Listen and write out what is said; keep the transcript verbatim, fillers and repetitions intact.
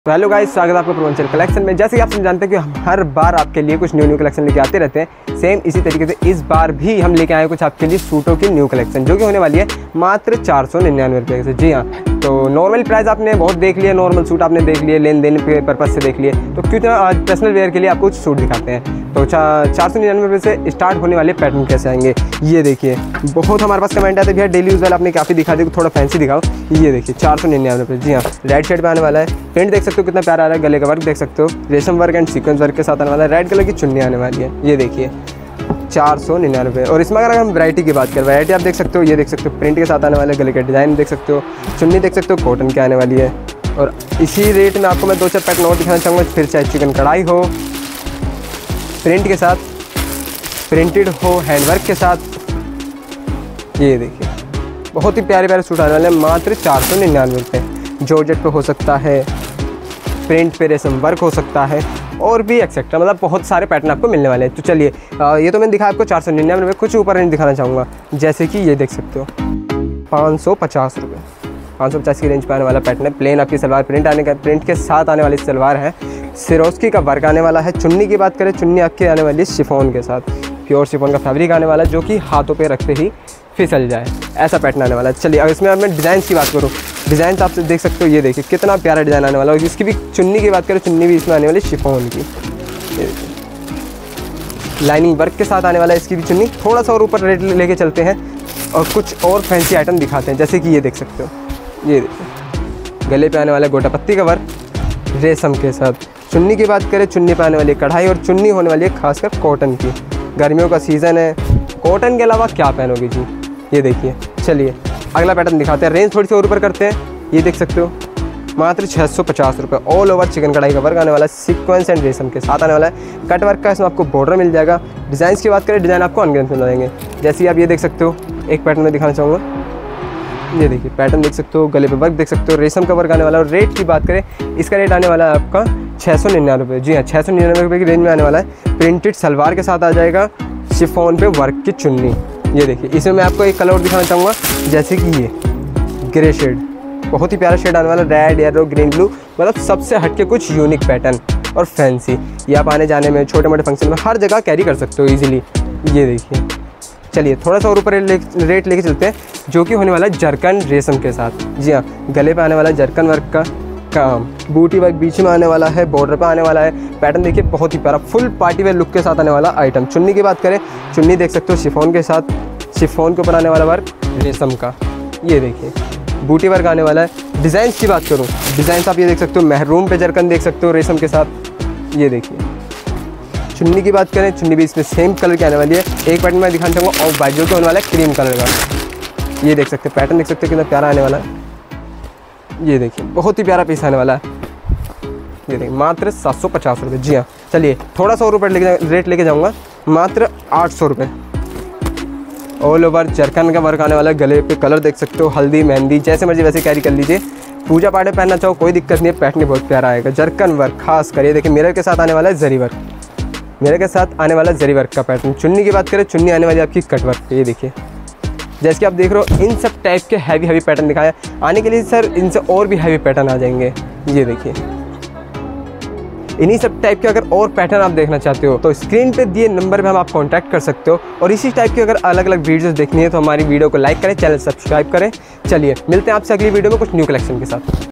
तो hello guys, स्वागत है आपका पूर्वांचल कलेक्शन में। जैसे कि आप सब जानते हैं कि हम हर बार आपके लिए कुछ न्यू न्यू कलेक्शन लेके आते रहते हैं। सेम इसी तरीके से इस बार भी हम लेके आए कुछ आपके लिए सूटों की न्यू कलेक्शन, जो कि होने वाली है मात्र चार सौ निन्यानवे रुपये से। जी हाँ, तो नॉर्मल प्राइस आपने बहुत देख लिया, नॉर्मल सूट आपने देख लिए, लेन देन के पर्पज़ से देख लिए, तो क्यों ना आज पर्सनल वेयर के लिए आपको कुछ सूट दिखाते हैं। तो चार सौ निन्यानवे रुपये से स्टार्ट होने वाले पैटर्न कैसे आएंगे ये देखिए। बहुत हमारे पास कमेंट आते हैं भैया डेली यूज़ वाला आपने काफ़ी दिखा दी, थोड़ा फैंसी दिखाओ। ये देखिए चार सौ निन्यानवे रुपये। जी हाँ, रेड शेड पे आने वाला है। प्रिंट देख सकते हो कितना प्यारा आ रहा है, गले का वर्क देख सकते हो, रेशम वर्क एंड सीक्वेंस वर्क के साथ आने वाला है। रेड कलर की चुन्नी आने वाली है, ये देखिए चार सौ निन्यानवे। और इसमें अगर हम वैरायटी की बात करें, वैरायटी आप देख सकते हो, ये देख सकते हो प्रिंट के साथ आने वाले, गले का डिज़ाइन देख सकते हो, चुन्नी देख सकते हो कॉटन की आने वाली है। और इसी रेट में आपको मैं दो चार पैटर्न और दिखाना चाहूँगा, फिर चाहे चिकन कढ़ाई हो, प्रिंट के साथ, प्रिंटेड हो, हैंडवर्क के साथ। ये देखिए बहुत ही प्यारे प्यारे सूट आने वाले हैं मात्र चार सौ निन्यानवे रुपये। जॉर्जेट पे हो सकता है, प्रिंट पे रेशम वर्क हो सकता है, और भी एक्सेट्रा, मतलब बहुत सारे पैटर्न आपको मिलने वाले हैं। तो चलिए, ये तो मैंने दिखाया आपको चार सौ निन्यानवे रुपये। कुछ ऊपर रेंज दिखाना चाहूँगा, जैसे कि ये देख सकते हो पाँच सौ पचास रुपये। पाँच सौ पचास की रेंज पे आने वाला पैटर्न है। प्लेन आपकी सलवार प्रिंट आने का, प्रिंट के साथ आने वाली सलवार है। सिरोस्की का वर्क आने वाला है। चुन्नी की बात करें, चुन्नी आपकी आने वाली है शिफॉन के साथ, प्योर शिफॉन का फैब्रिक आने वाला है, जो कि हाथों पे रखते ही फिसल जाए, ऐसा पैटर्न आने वाला है। चलिए, अब इसमें अब मैं डिज़ाइन की बात करूँ, डिज़ाइन आप देख सकते हो, ये देखिए कितना प्यारा डिज़ाइन आने वाला है। इसकी भी चुन्नी की बात करें, चुन्नी भी इसमें आने वाली शिफॉन की, लाइनिंग वर्क के साथ आने वाला है इसकी भी चुन्नी। थोड़ा सा और ऊपर रेट लेके चलते हैं और कुछ और फैंसी आइटम दिखाते हैं, जैसे कि ये देख सकते हो, ये देखिए गले पे आने वाला गोटा पत्ती का वर्क रेशम के साथ। चुन्नी की बात करें, चुन्नी पे आने वाली कढ़ाई, और चुन्नी होने वाली है खासकर कॉटन की। गर्मियों का सीज़न है, कॉटन के अलावा क्या पहनोगे जी, ये देखिए। चलिए अगला पैटर्न दिखाते हैं, रेंज थोड़ी सी और ऊपर करते हैं। ये देख सकते हो मात्र छः सौ पचास रुपये। ऑल ओवर चिकन कढ़ाई का वर्क आने वाला है, सीक्वेंस एंड रेशम के साथ आने वाला है। कट वर्क का इसमें आपको बॉर्डर मिल जाएगा। डिज़ाइन की बात करें, डिज़ाइन आपको अनगिनत मिल जाएंगे, जैसे आप ये देख सकते हो। एक पैटर्न में दिखाना चाहूँगा, ये देखिए पैटर्न देख सकते हो, गले पे वर्क देख सकते हो, रेशम का वर्क आने वाला है। और रेट की बात करें, इसका रेट आने वाला है आपका छः सौ निन्यानवे रुपये। जी हाँ, छः सौ निन्यानवे रुपये की रेंज में आने वाला है। प्रिंटेड सलवार के साथ आ जाएगा, शिफॉन पे वर्क की चुन्नी। ये देखिए, इसमें मैं आपको एक कलर और दिखाना चाहूँगा, जैसे कि ये ग्रे शेड, बहुत ही प्यारा शेड आने वाला, रेड, येलो, ग्रीन, ब्लू, मतलब सबसे हटके कुछ यूनिक पैटर्न और फैंसी। ये आप आने जाने में, छोटे मोटे फंक्शन में हर जगह कैरी कर सकते हो ईजिली। ये देखिए, चलिए थोड़ा सा और ऊपर रेट लेके चलते हैं, जो कि होने वाला है जरकन रेशम के साथ। जी हाँ, गले पे आने वाला है जरकन वर्क का काम, बूटी वर्क बीच में आने वाला है, बॉर्डर पे आने वाला है। पैटर्न देखिए बहुत ही प्यारा, फुल पार्टी वेयर लुक के साथ आने वाला आइटम। चुन्नी की बात करें, चुन्नी देख सकते हो शिफॉन के साथ, शिफॉन के ऊपर आने वाला वर्क रेशम का। ये देखिए बूटी वर्क आने वाला है। डिज़ाइन की बात करूँ, डिज़ाइन आप ये देख सकते हो, महरूम पे जरकन देख सकते हो रेशम के साथ। ये देखिए चुन्नी की बात करें, चुन्नी भी इसमें सेम कलर की आने वाली है। एक पैटर्न मैं दिखाना चाहूँगा और बाजू के होने वाला है क्रीम कलर का। ये देख सकते हैं पैटर्न, देख सकते हो कितना प्यारा आने वाला है। ये देखिए बहुत ही प्यारा पीस आने वाला है। ये देखिए मात्र सात सौ पचास रुपये। जी हाँ, चलिए थोड़ा सा और ऊपर लेके रेट लेके जाऊँगा, मात्र आठ सौ रुपये। ऑल ओवर जरकन का वर्क आने वाला है। गले पे कलर देख सकते हो, हल्दी, मेहंदी, जैसे मर्जी वैसे कैरी कर लीजिए। पूजा पाठ में पहनना चाहो कोई दिक्कत नहीं है, पैटर्न बहुत प्यारा आएगा। जरकन वर्क खास कर, ये देखिए मिरर के साथ आने वाला है जरी वर्क, मिरर के साथ आने वाला जरी वर्क का पैटर्न। चुन्नी की बात करें, चुन्नी आने वाली आपकी कट वर्क। ये देखिए जैसे कि आप देख रहे हो, इन सब टाइप के हैवी हैवी पैटर्न दिखाया आने के लिए सर, इनसे और भी हैवी पैटर्न आ जाएंगे। ये देखिए इन्हीं सब टाइप के अगर और पैटर्न आप देखना चाहते हो तो स्क्रीन पे दिए नंबर पे हम आप कांटेक्ट कर सकते हो। और इसी टाइप की अगर अलग अलग वीडियोस देखनी है तो हमारी वीडियो को लाइक करें, चैनल सब्सक्राइब करें। चलिए मिलते हैं आपसे अगली वीडियो में कुछ न्यू कलेक्शन के साथ।